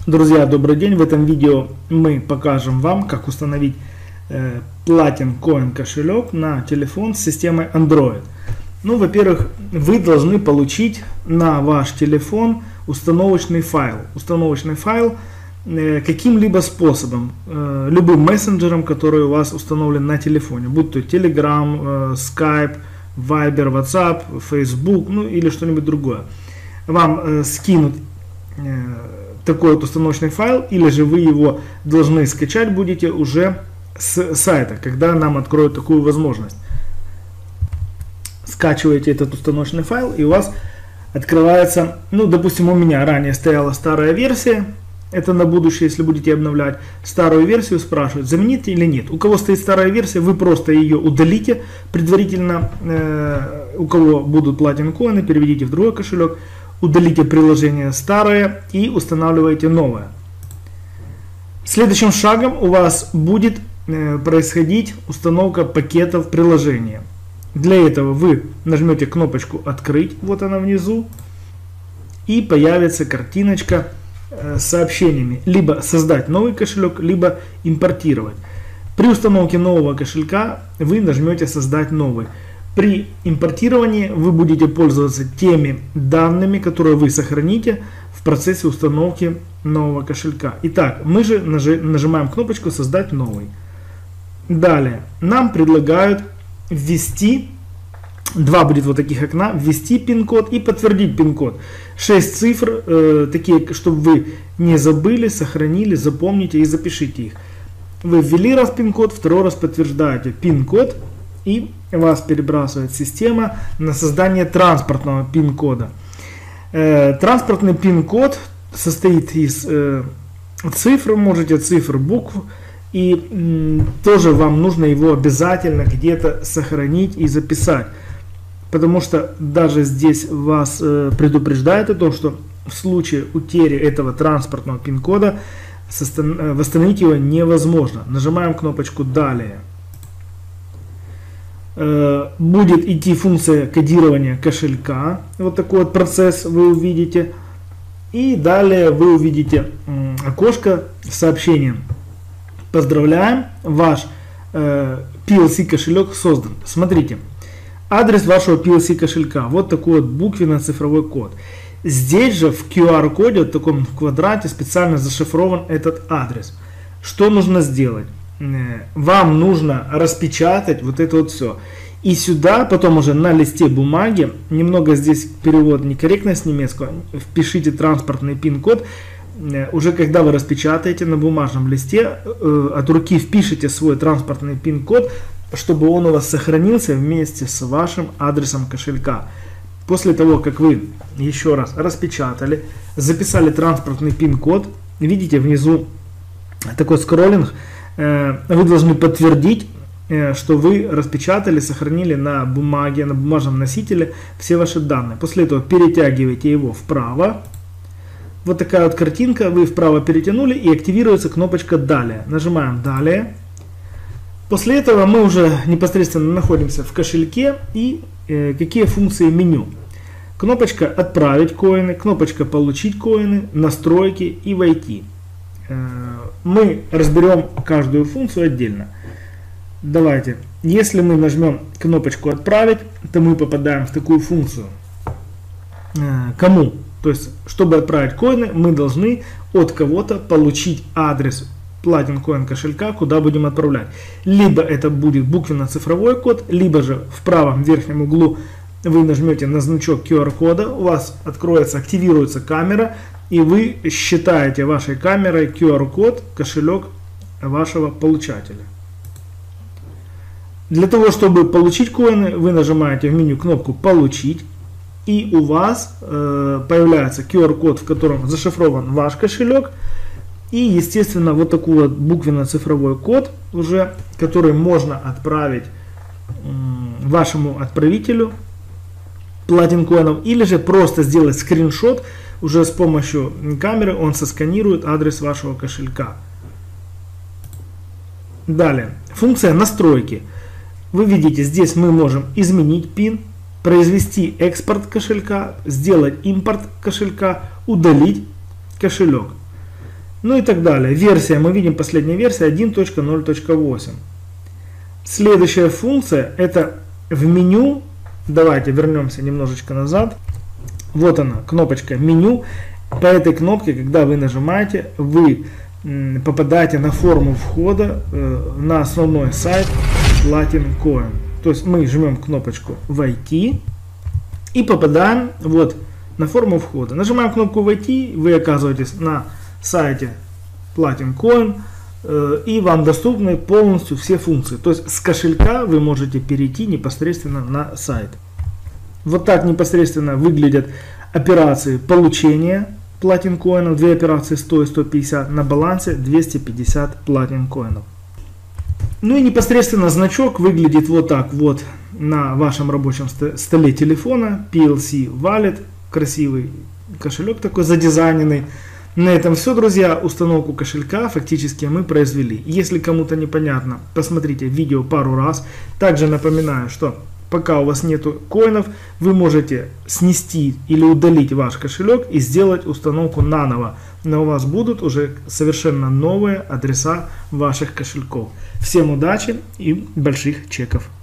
Друзья, добрый день! В этом видео мы покажем вам, как установить Platin Coin кошелек на телефон с системой Android. Ну, во-первых, вы должны получить на ваш телефон установочный файл. Установочный файл каким-либо способом, любым мессенджером, который у вас установлен на телефоне, будь то Telegram, Skype, Viber, WhatsApp, Facebook, ну или что-нибудь другое. Вам скинут такой вот установочный файл, или же вы его должны скачать будете уже с сайта, когда нам откроют такую возможность. Скачиваете этот установочный файл, и у вас открывается, ну, допустим, у меня ранее стояла старая версия, это на будущее, если будете обновлять. Старую версию спрашивают, заменить или нет. У кого стоит старая версия, вы просто ее удалите предварительно, у кого будут Platin Coin, переведите в другой кошелек, удалите приложение старое и устанавливаете новое. Следующим шагом у вас будет происходить установка пакетов приложения. Для этого вы нажмете кнопочку «Открыть», вот она внизу, и появится картиночка с сообщениями: либо создать новый кошелек, либо импортировать. При установке нового кошелька вы нажмете «Создать новый». При импортировании вы будете пользоваться теми данными, которые вы сохраните в процессе установки нового кошелька. Итак, мы же нажимаем кнопочку «Создать новый». Далее нам предлагают ввести, два будет вот таких окна: ввести пин-код и подтвердить пин-код. 6 цифр, такие, чтобы вы не забыли, сохранили, запомните и запишите их. Вы ввели раз пин-код, второй раз подтверждаете пин-код, и вас перебрасывает система на создание транспортного пин-кода. Транспортный пин-код состоит из цифр, можете цифр, букв, и тоже вам нужно его обязательно где-то сохранить и записать. Потому что даже здесь вас предупреждает о том, что в случае утери этого транспортного пин-кода восстановить его невозможно. Нажимаем кнопочку «Далее». Будет идти функция кодирования кошелька. Вот такой вот процесс вы увидите. И далее вы увидите окошко с сообщением: поздравляем, ваш PLC кошелек создан. Смотрите, адрес вашего PLC кошелька. Вот такой вот буквенно-цифровой код. Здесь же в QR-коде, в таком квадрате, специально зашифрован этот адрес. Что нужно сделать? Вам нужно распечатать вот это вот все. И сюда потом уже на листе бумаги, немного здесь перевод некорректно с немецкого, впишите транспортный пин-код. Уже когда вы распечатаете на бумажном листе, от руки впишите свой транспортный пин-код, чтобы он у вас сохранился вместе с вашим адресом кошелька. После того, как вы еще раз распечатали, записали транспортный пин-код, видите внизу такой скроллинг, вы должны подтвердить, что вы распечатали, сохранили на бумаге, на бумажном носителе все ваши данные. После этого перетягиваете его вправо. Вот такая вот картинка, вы вправо перетянули, и активируется кнопочка «Далее». Нажимаем «Далее». После этого мы уже непосредственно находимся в кошельке, и какие функции меню. Кнопочка «Отправить коины», кнопочка «Получить коины», «Настройки» и «Войти». Мы разберем каждую функцию отдельно. Давайте, если мы нажмем кнопочку «Отправить», то мы попадаем в такую функцию. Кому? То есть, чтобы отправить коины, мы должны от кого-то получить адрес Platin Coin кошелька, куда будем отправлять. Либо это будет буквенно-цифровой код, либо же в правом верхнем углу вы нажмете на значок QR-кода, у вас откроется, активируется камера, и вы считаете вашей камерой QR-код, кошелек вашего получателя. Для того, чтобы получить коины, вы нажимаете в меню кнопку «Получить», и у вас появляется QR-код, в котором зашифрован ваш кошелек, и, естественно, вот такой вот буквенно-цифровой код, уже, который можно отправить вашему отправителю Platin Coin, или же просто сделать скриншот. Уже с помощью камеры он сосканирует адрес вашего кошелька. Далее, функция настройки. Вы видите, здесь мы можем изменить пин, произвести экспорт кошелька, сделать импорт кошелька, удалить кошелек. Ну и так далее. Версия, мы видим последняя версия 1.0.8. Следующая функция, это в меню. Давайте вернемся немножечко назад. Вот она, кнопочка меню. По этой кнопке, когда вы нажимаете, вы попадаете на форму входа на основной сайт Platin Coin. То есть мы жмем кнопочку «Войти» и попадаем вот на форму входа. Нажимаем кнопку «Войти», вы оказываетесь на сайте Platin Coin, и вам доступны полностью все функции. То есть с кошелька вы можете перейти непосредственно на сайт. Вот так непосредственно выглядят операции получения Platin Coin. Две операции 100 и 150, на балансе 250 Platin Coin. Ну и непосредственно значок выглядит вот так вот на вашем рабочем столе телефона. PLC Wallet, красивый кошелек такой задизайненный. На этом все, друзья. Установку кошелька фактически мы произвели. Если кому-то непонятно, посмотрите видео пару раз. Также напоминаю, что пока у вас нету коинов, вы можете снести или удалить ваш кошелек и сделать установку наново. Но у вас будут уже совершенно новые адреса ваших кошельков. Всем удачи и больших чеков!